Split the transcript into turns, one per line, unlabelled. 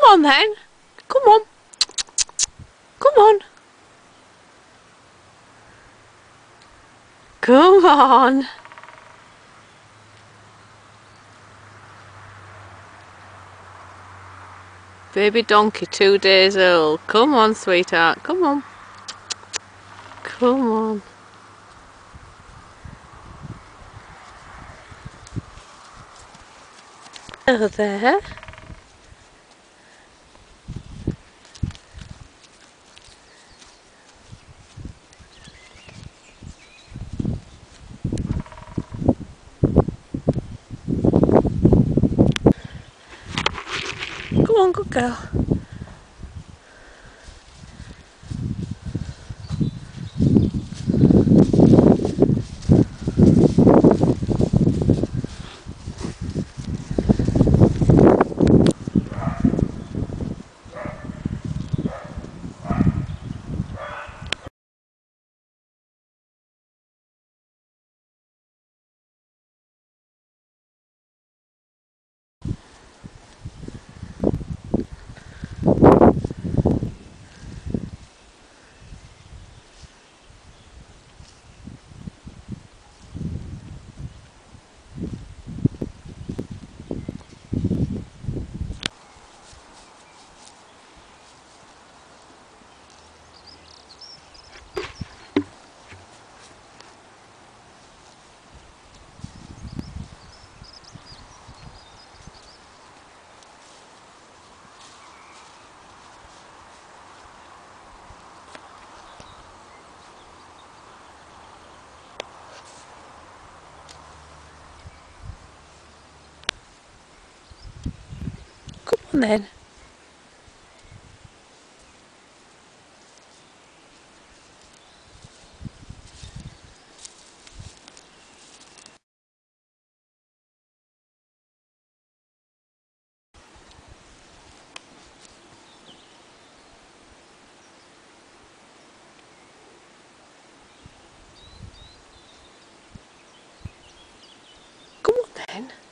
on then. Come on. Come on. Come on. Baby donkey, 2 days old. Come on, sweetheart. Come on. Come on. Hello there. Come on, good girl. Come on then. Come on then.